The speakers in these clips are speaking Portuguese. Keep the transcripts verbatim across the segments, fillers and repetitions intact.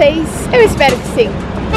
vocês? Eu espero que sim.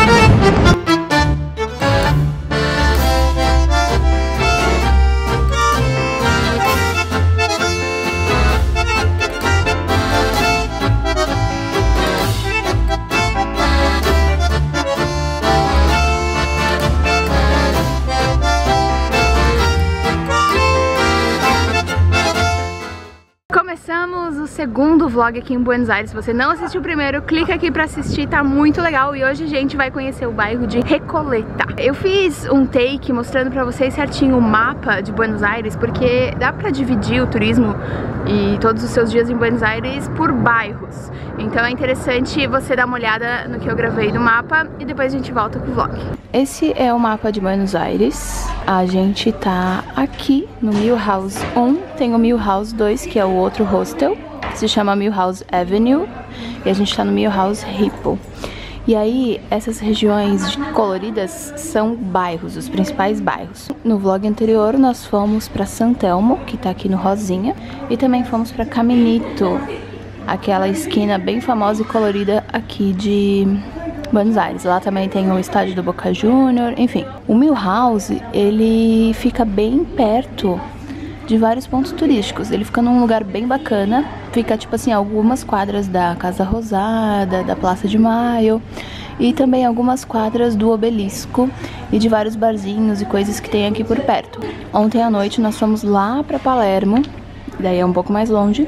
Começamos o segundo vlog aqui em Buenos Aires. Se você não assistiu o primeiro, clica aqui pra assistir, tá muito legal. E hoje a gente vai conhecer o bairro de Recoleta. Eu fiz um take mostrando pra vocês certinho o mapa de Buenos Aires, porque dá pra dividir o turismo e todos os seus dias em Buenos Aires por bairros. Então é interessante você dar uma olhada no que eu gravei do mapa e depois a gente volta com o vlog. Esse é o mapa de Buenos Aires. A gente tá aqui no Milhouse um, tem o Milhouse dois, que é o outro hostel, que se chama Milhouse Avenue, e a gente tá no Milhouse Ripo. E aí, essas regiões coloridas são bairros, os principais bairros. No vlog anterior, nós fomos pra San Telmo, que tá aqui no rosinha, e também fomos pra Caminito, aquela esquina bem famosa e colorida aqui de Buenos Aires. Lá também tem o estádio do Boca Juniors, enfim. O Milhouse, ele fica bem perto de vários pontos turísticos. Ele fica num lugar bem bacana, fica tipo assim, algumas quadras da Casa Rosada, da Praça de Maio, e também algumas quadras do Obelisco e de vários barzinhos e coisas que tem aqui por perto. Ontem à noite nós fomos lá pra Palermo, daí é um pouco mais longe.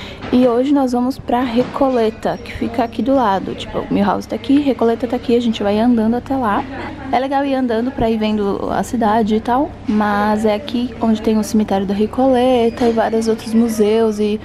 E hoje nós vamos pra Recoleta, que fica aqui do lado. Tipo, o Milhouse tá aqui, Recoleta tá aqui, a gente vai andando até lá. É legal ir andando pra ir vendo a cidade e tal, mas é aqui onde tem o cemitério da Recoleta e vários outros museus e,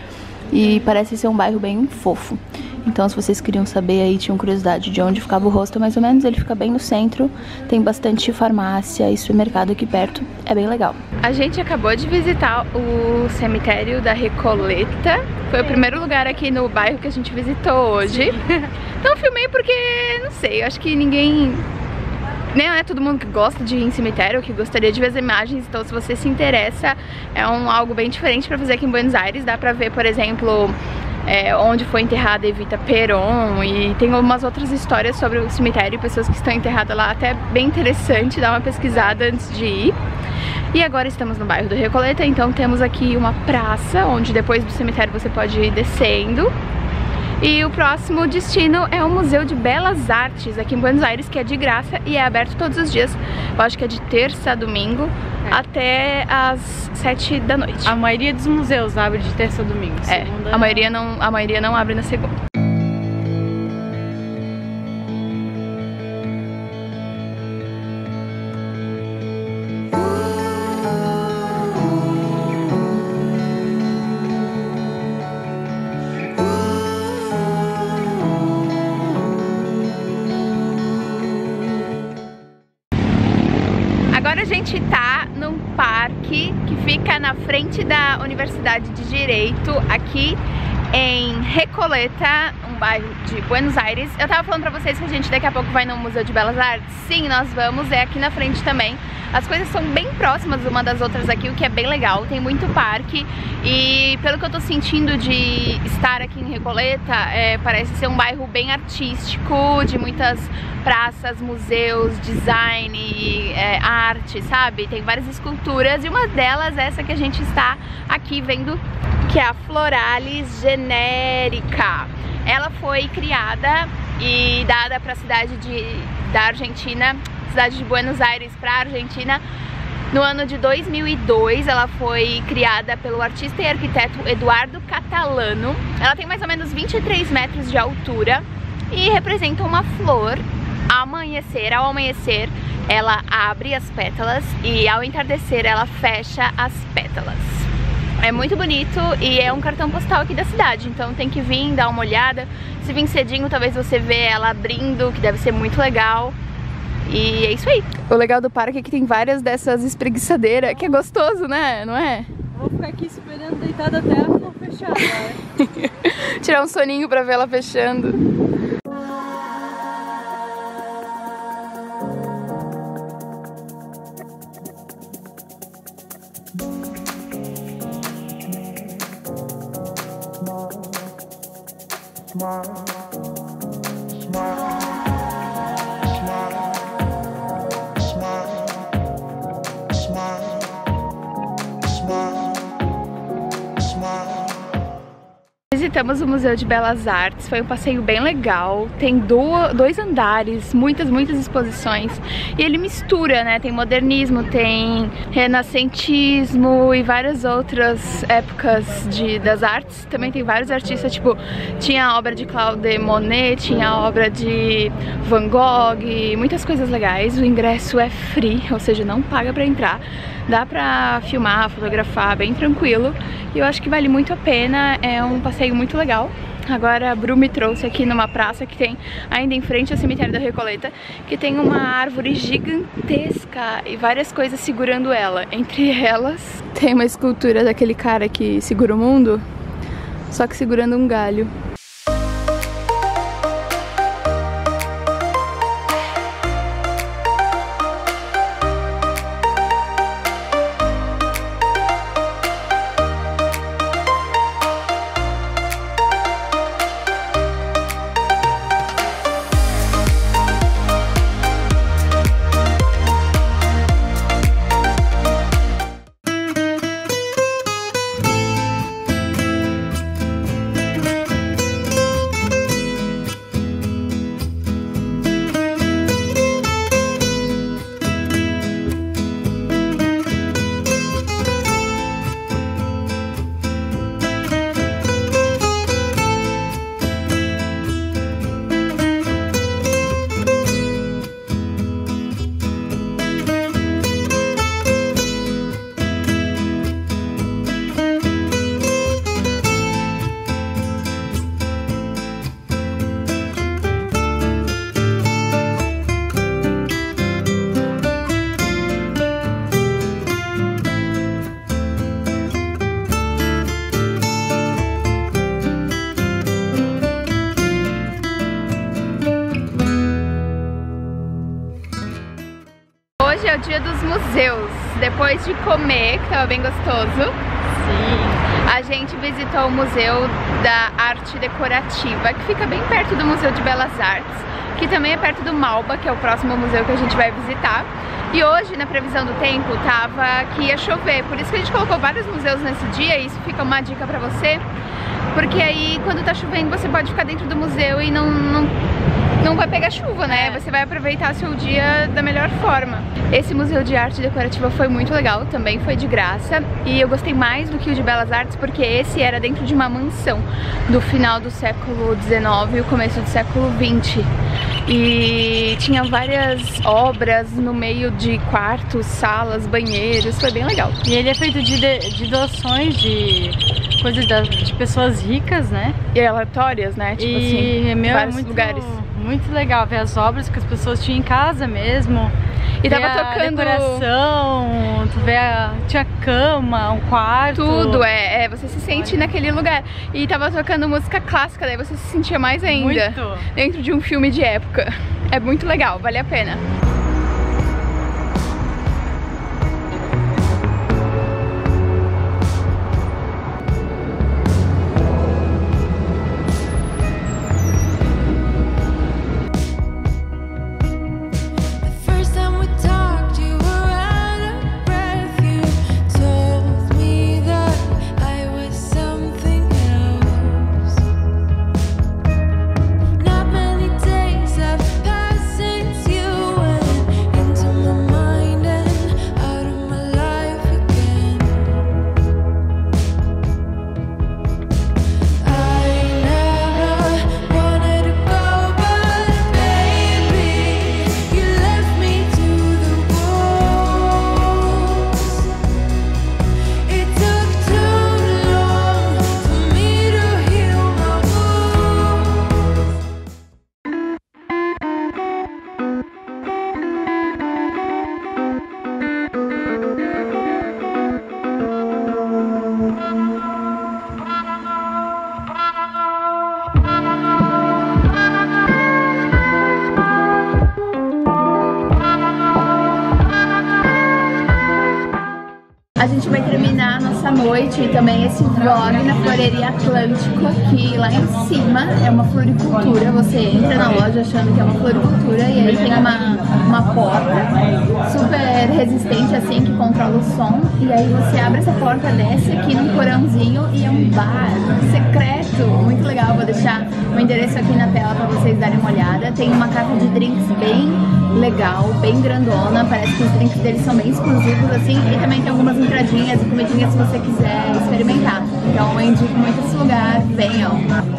e parece ser um bairro bem fofo. Então, se vocês queriam saber aí, tinham curiosidade de onde ficava o hostel, mais ou menos, ele fica bem no centro, tem bastante farmácia e supermercado aqui perto, é bem legal. A gente acabou de visitar o cemitério da Recoleta, foi o primeiro lugar aqui no bairro que a gente visitou hoje. Então eu filmei porque, não sei, eu acho que ninguém... Nem é todo mundo que gosta de ir em cemitério, que gostaria de ver as imagens, então se você se interessa, é um, algo bem diferente pra fazer aqui em Buenos Aires. Dá pra ver, por exemplo... É, onde foi enterrada Evita Peron, e tem algumas outras histórias sobre o cemitério e pessoas que estão enterradas lá, até bem interessante dar uma pesquisada antes de ir. E agora estamos no bairro do Recoleta, então temos aqui uma praça, onde depois do cemitério você pode ir descendo. E o próximo destino é o Museu de Belas Artes, aqui em Buenos Aires, que é de graça e é aberto todos os dias. Eu acho que é de terça a domingo, é. até às sete da noite. A maioria dos museus abre de terça a domingo. É, segunda... a, maioria não, a maioria não abre na segunda. Agora a gente tá num parque que fica na frente da Universidade de Direito, aqui em Recoleta, um bairro de Buenos Aires. Eu tava falando pra vocês que a gente daqui a pouco vai no Museu de Belas Artes. Sim, nós vamos, é aqui na frente também. As coisas são bem próximas uma das outras aqui, o que é bem legal. Tem muito parque e pelo que eu tô sentindo de estar aqui em Recoleta, é, parece ser um bairro bem artístico, de muitas praças, museus, design, é, arte, sabe? Tem várias esculturas e uma delas é essa que a gente está aqui vendo, que é a Floralis Generica. Ela foi criada e dada para a cidade de, da Argentina, cidade de Buenos Aires, para a Argentina, no ano de dois mil e dois. Ela foi criada pelo artista e arquiteto Eduardo Catalano. Ela tem mais ou menos vinte e três metros de altura e representa uma flor. Ao amanhecer, ao amanhecer, ela abre as pétalas e ao entardecer ela fecha as pétalas. É muito bonito e é um cartão postal aqui da cidade, então tem que vir, dar uma olhada. Se vir cedinho, talvez você vê ela abrindo, que deve ser muito legal. E é isso aí. O legal do parque é que tem várias dessas espreguiçadeiras, que é gostoso, né? Não é? Vou ficar aqui esperando deitada até a flor fechar, né? Tirar um soninho pra ver ela fechando. Smile, smile. visitamos o Museu de Belas Artes, foi um passeio bem legal, tem do, dois andares, muitas, muitas exposições, e ele mistura, né, tem modernismo, tem renascentismo e várias outras épocas de, das artes, também tem vários artistas, tipo, tinha a obra de Claude Monet, tinha a obra de Van Gogh, muitas coisas legais. O ingresso é free, ou seja, não paga pra entrar, dá pra filmar, fotografar bem tranquilo, e eu acho que vale muito a pena, é um passeio muito legal. Agora a Bru me trouxe aqui numa praça que tem ainda em frente ao cemitério da Recoleta, que tem uma árvore gigantesca e várias coisas segurando ela. Entre elas tem uma escultura daquele cara que segura o mundo, só que segurando um galho. Hoje é o dia dos museus. Depois de comer, que tava bem gostoso, sim, a gente visitou o Museu da Arte Decorativa, que fica bem perto do Museu de Belas Artes, que também é perto do Malba, que é o próximo museu que a gente vai visitar. E hoje, na previsão do tempo, tava que ia chover, por isso que a gente colocou vários museus nesse dia, e isso fica uma dica pra você, porque aí quando tá chovendo você pode ficar dentro do museu e não, não, não vai pegar chuva, né? É. Você vai aproveitar seu dia da melhor forma. Esse Museu de Arte Decorativa foi muito legal, também foi de graça, e eu gostei mais do que o de Belas Artes, porque esse era dentro de uma mansão do final do século dezenove e o começo do século vinte. E tinha várias obras no meio de quartos, salas, banheiros, foi bem legal. E ele é feito de, de doações de coisas da, de pessoas ricas, né? E aleatórias, né? Tipo e, assim, meu, vários é muito, lugares. Muito legal ver as obras que as pessoas tinham em casa mesmo. E tava a tocando decoração, tu vê a, tinha cama, um quarto. Tudo, é, é, você se sente Olha. naquele lugar. E tava tocando música clássica, daí você se sentia mais ainda. Muito. Dentro de um filme de época. É muito legal, vale a pena. A gente vai terminar a nossa noite e também esse vlog na Floreria Atlântico, aqui lá em cima é uma floricultura. Você entra na loja achando que é uma floricultura e aí tem uma, uma porta super resistente assim que controla o som, e aí você abre essa porta, desce aqui num porãozinho e é um bar secreto muito, muito legal. Vou deixar o endereço aqui na tela pra vocês darem uma olhada. Tem uma carta de drinks bem legal, bem grandona. Parece que os drinks deles são bem exclusivos, assim. E também tem algumas entradinhas e comidinhas se você quiser experimentar. Então eu indico muito esse lugar. Venham!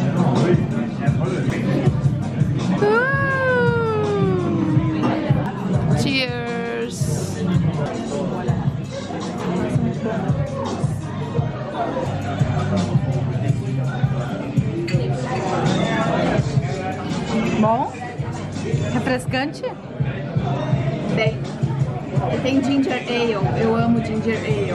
Uh! Cheers! Bom? Refrescante? Tem. Tem ginger ale. Eu amo ginger ale.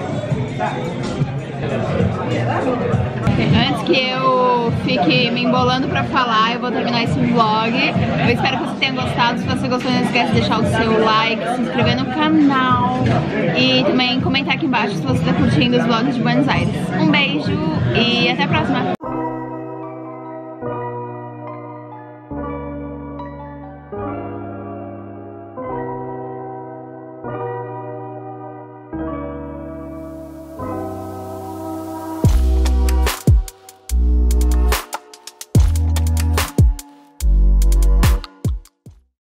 Antes que eu fique me embolando pra falar, eu vou terminar esse vlog. Eu espero que você tenha gostado. Se você gostou, não esquece de deixar o seu like, se inscrever no canal e também comentar aqui embaixo se você está curtindo os vlogs de Buenos Aires. Um beijo e até a próxima!